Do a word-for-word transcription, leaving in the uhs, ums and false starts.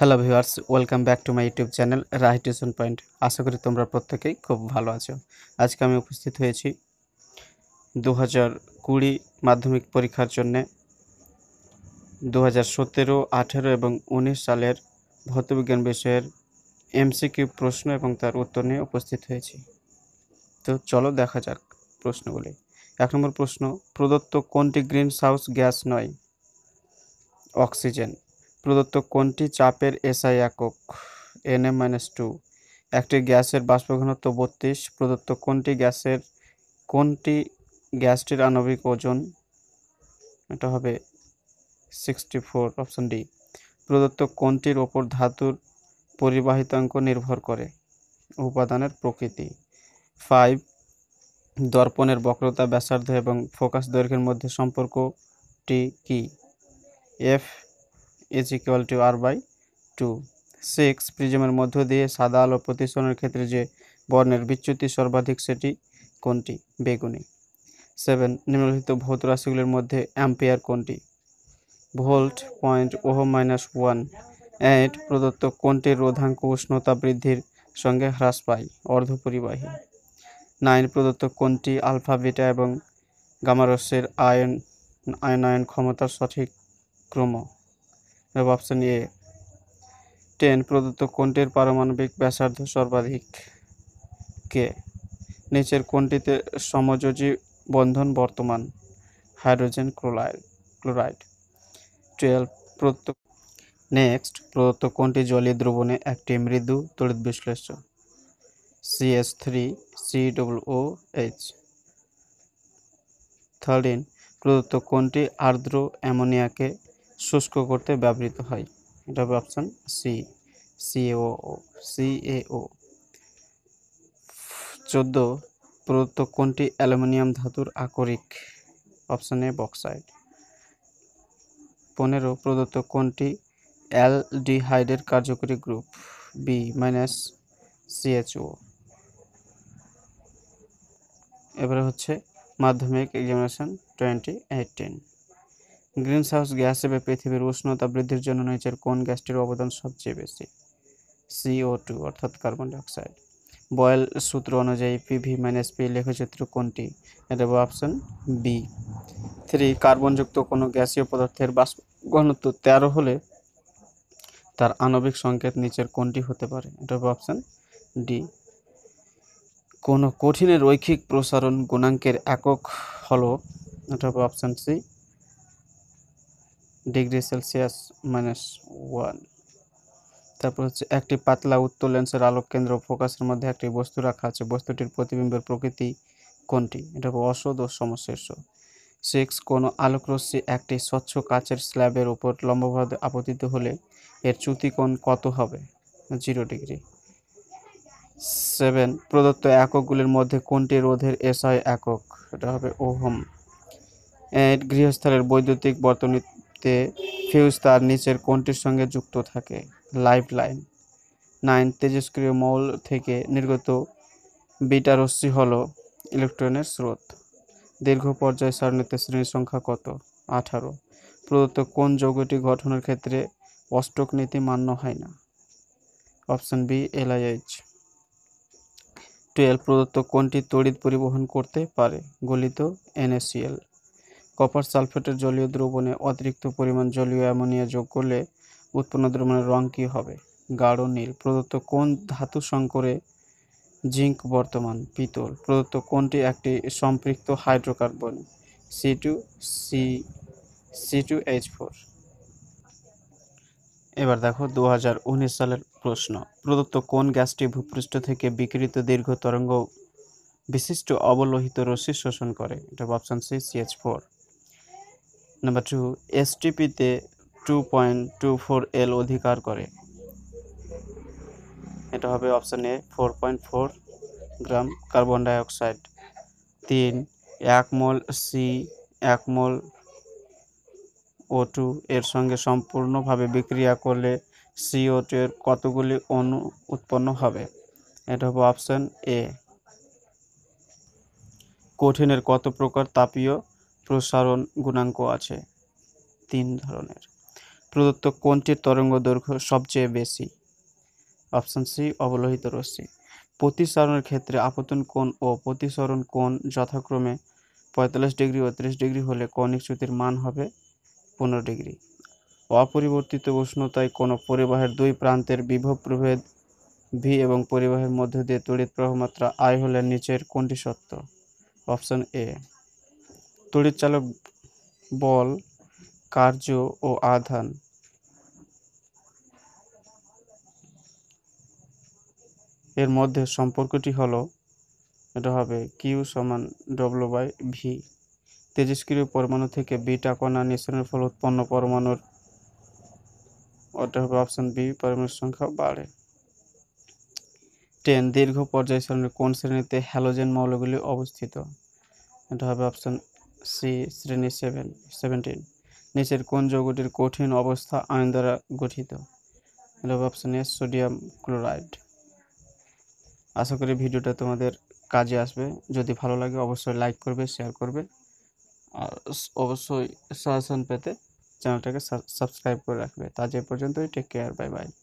Hello viewers, welcome back to my YouTube channel right tuition point. আশা করি তোমরা প্রত্যেকেই খুব ভালো আছো। আজকে আমি উপস্থিত হয়েছি দু হাজার কুড়ি মাধ্যমিক পরীক্ষার জন্যে দু হাজার সতেরো আঠেরো এবং উনিশ সালের ভৌতবিজ্ঞান বিষয়ের এমসিকিউ প্রশ্ন এবং তার উত্তর নিয়ে উপস্থিত হয়েছি। তো চলো দেখা যাক প্রশ্নগুলি। এক নম্বর প্রশ্ন, প্রদত্ত কোনটি গ্রিন হাউস গ্যাস নয়? অক্সিজেন। প্রদত্ত কোনটি চাপের এসআই একক? N M minus two. একটি গ্যাসের বাষ্প ঘনত্ব বত্রিশ। প্রদত্ত কোনটি গ্যাসের কোনটি গ্যাসটির আণবিক ওজন? এটা হবে সিক্সটি ফোর, অপশন ডি। প্রদত্ত কোনটির ওপর ধাতুর পরিবাহিতাঙ্ক নির্ভর করে? উপাদানের প্রকৃতি। ফাইভ, দর্পণের বক্রতা, ব্যাসার্ধ এবং ফোকাস দৈর্ঘ্যের মধ্যে সম্পর্কটি কি? F is equal to R by two. Six, প্রিজমের মধ্য দিয়ে সাদা আলো প্রতিসরণের ক্ষেত্রে যে বর্ণের বিচ্যুতি সর্বাধিক সেটি কোনটি? বেগুনি। সেভেন, নিম্নলিখিত ভৌত রাশিগুলির মধ্যে অ্যাম্পিয়ার কোনটি? Volt, point, ohm minus one. Eight, প্রদত্ত কোনটির রোধাঙ্ক উষ্ণতা বৃদ্ধির সঙ্গে হ্রাস পায়? অর্ধপরিবাহী। নাইন, প্রদত্ত কোনটি আলফা, বিটা এবং গামারস্যের আয়ন আয়নায়ন ক্ষমতার সঠিক ক্রম? Option A. টেন, প্রদত্ত কোনটির পারমাণবিক ব্যাসার্ধ সর্বাধিক? কে। নিচের কোনটিতে সমযোজী বন্ধন বর্তমান? হাইড্রোজেন ক্লোরাইড ক্লোরাইড টুয়েলভ, প্রদত্ত নেক্সট প্রদত্ত কোনটি জলীয় দ্রবণে একটি মৃদু তড়িৎ বিশ্লেষ্য? C S three C double O H. Thirteen, প্রদত্ত কোনটি আর্দ্র অ্যামোনিয়াকে শুষ্ক করতে ব্যবহৃত হয়? এটা হবে অপশন সি, সিএও সিএও। চোদ্দ, প্রদত্ত কোনটি অ্যালুমিনিয়াম ধাতুর আকরিক? Option A bauxite. পনেরো, প্রদত্ত কোনটি অ্যালডিহাইডের কার্যকরী গ্রুপ? B minus CHO. এবারে হচ্ছে মাধ্যমিক examination twenty eighteen. Greenhouse gas হিসেবে পৃথিবীর উষ্ণতা বৃদ্ধির জন্য নিচের কোন গ্যাসটির অবদান সবচেয়ে বেশি? সিও টু অর্থাৎ কার্বন ডাইঅক্সাইড। বয়েল সূত্র অনুযায়ী পিভি মাইনাস পি লেখচিত্র কোনটি? এটা হবে অপশন বি। থ্রি, কার্বনযুক্ত কোনো গ্যাসীয় পদার্থের বাষ্প ঘনত্ব তেরো হলে তার আণবিক সংকেত নিচের কোনটি হতে পারে? এটা হবে অপশন ডি। কোনো কঠিনের রৈখিক প্রসারণ গুণাঙ্কের একক হলো? এটা হবে option C, degree Celsius minus one. তারপর হচ্ছে একটি পাতলা উত্তল লেন্সের আলোক কেন্দ্র ফোকাসের মধ্যে একটি বস্তু রাখা আছে, বস্তুটির প্রতিবিম্বের প্রকৃতি কোনটি? এটা হবে অসদ ও সমশীর্ষ। সিক্স, কোনো আলোকরশ্মি একটি স্বচ্ছ কাচের স্ল্যাবের উপর লম্বভাবে আপতিত হলে এর চ্যুতিকোণ কত হবে? Zero degree. সেভেন, প্রদত্ত এককগুলির মধ্যে কোনটি রোধের এসআই একক? এটা হবে ওহম। এইট, গৃহস্থলের বৈদ্যুতিক বর্তনীতে ফিউজ তার নিচের কোনটির সঙ্গে যুক্ত থাকে? Life line. নাইন, তেজস্ক্রিয় মৌল থেকে নির্গত বিটা রশ্মি হল ইলেকট্রনের স্রোত। দীর্ঘ পর্যায় সারণীতে শ্রেণী সংখ্যা কত? আঠারো। প্রদত্ত কোন যৌগটি গঠনের ক্ষেত্রে অষ্টক নীতি মান্য হয় না? Option B এলআইএইচ। টুয়েলভ, প্রদত্ত কোনটি তড়িৎ পরিবহন করতে পারে? গলিত এনএসিএল। কপার সালফেটের জলীয় দ্রবণে অতিরিক্ত পরিমাণ জলীয় অ্যামোনিয়া যোগ করলে উৎপন্ন দ্রবণের রং কী হবে? গাঢ় নীল। প্রদত্ত কোন ধাতু সংকরে জিঙ্ক বর্তমান? পিতল। প্রদত্ত কোনটি একটি সম্পৃক্ত hydrocarbon? C two C C two H four. এবার দেখো দু হাজার উনিশ সালের প্রশ্ন, প্রদত্ত কোন গ্যাসটি ভূপৃষ্ঠ থেকে বিকিরিত দীর্ঘ তরঙ্গ বিশিষ্ট অবলোহিত রশ্মি শোষণ করে? এটা option C, CH four. Number two, এসটিপিতে two point two four L অধিকার করে? এটা হবে option A, four point four gram carbon dioxide. তিন, এক মোল সি এক মোল ও টু এর সঙ্গে সম্পূর্ণভাবে বিক্রিয়া করলে সিও টু এর কতগুলি অণু উৎপন্ন হবে? এটা হবে অপশন এ। কঠিনের কত প্রকার তাপীয় প্রসারণ গুণাঙ্ক আছে? তিন ধরনের। প্রদত্ত কোনটির তরঙ্গ দৈর্ঘ্য সবচেয়ে বেশি? অপশন সি অবলোহিত রশ্মি। প্রতিসরণের ক্ষেত্রে আপতন কোণ ও প্রতিসরণ কোণ যথাক্রমে পঁয়তাল্লিশ ডিগ্রি ও ত্রিশ ডিগ্রি হলে কৌণিক চ্যুতির মান হবে পনেরো ডিগ্রি। অপরিবর্তিত উষ্ণতায় কোনো পরিবাহের দুই প্রান্তের বিভব প্রভেদ ভি এবং পরিবাহের মধ্য দিয়ে তড়িৎ প্রবাহ মাত্রা আই হলে নিচের কোনটি সত্য? Option A. তড়িৎচালক বল, কার্য ও আধান এর মধ্যে সম্পর্কটি হলো, এটা হবে কিউ সমান ডব্লিউ বাই ভি। তেজস্ক্রিয় পরমাণু থেকে বিটা কণা নিঃসরণের ফলে উৎপন্ন পরমাণুর, ওটা হবে অপশন বি, পরমাণুর সংখ্যা বাড়ে। টেন দীর্ঘ পর্যায় সারণীর কোন শ্রেণীতে হ্যালোজেন মৌলগুলি অবস্থিত? এটা হবে অপশন সি, শ্রেণী সেভেন সেভেন্টিন। নিচের কোন যৌগটির কঠিন অবস্থা আয়ন দ্বারা গঠিত? এটা হবে অপশন এ, সোডিয়াম ক্লোরাইড। আশা করি ভিডিওটা তোমাদের কাজে আসবে। যদি ভালো লাগে অবশ্যই লাইক করবে, শেয়ার করবে, আর অবশ্যই সাজেশন পেতে চ্যানেলটাকে সাবস্ক্রাইব করে রাখবে। তা যে পর্যন্তই, টেক কেয়ার, বাই বাই।